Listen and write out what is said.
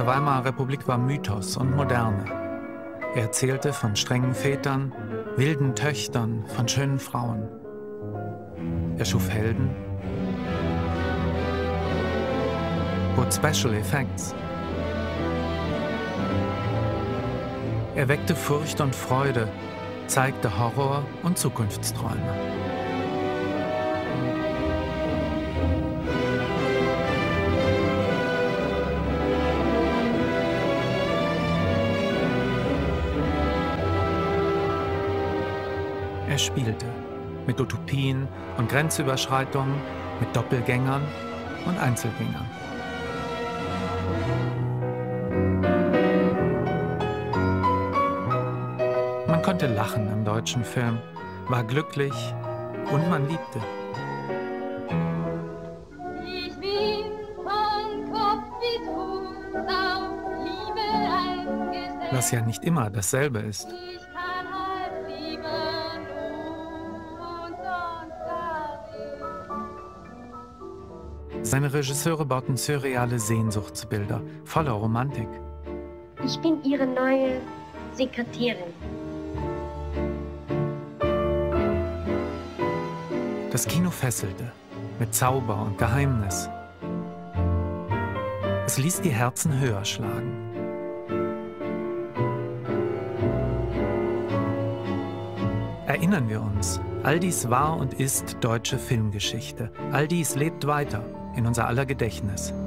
der Weimarer Republik war Mythos und Moderne. Er erzählte von strengen Vätern, wilden Töchtern, von schönen Frauen. Er schuf Helden, bot Special Effects. Er weckte Furcht und Freude, zeigte Horror und Zukunftsträume. Er spielte mit Utopien und Grenzüberschreitungen, mit Doppelgängern und Einzelgängern. Man konnte lachen im deutschen Film, war glücklich und man liebte. Ich bin von Kopf bis Fuß auf Liebe eingestellt. Was ja nicht immer dasselbe ist. Ich kann halt lieben und sonst gar nicht. Seine Regisseure bauten surreale Sehnsuchtsbilder, voller Romantik. Ich bin Ihre neue Sekretärin. Das Kino fesselte, mit Zauber und Geheimnis. Es ließ die Herzen höher schlagen. Erinnern wir uns, all dies war und ist deutsche Filmgeschichte. All dies lebt weiter in unser aller Gedächtnis.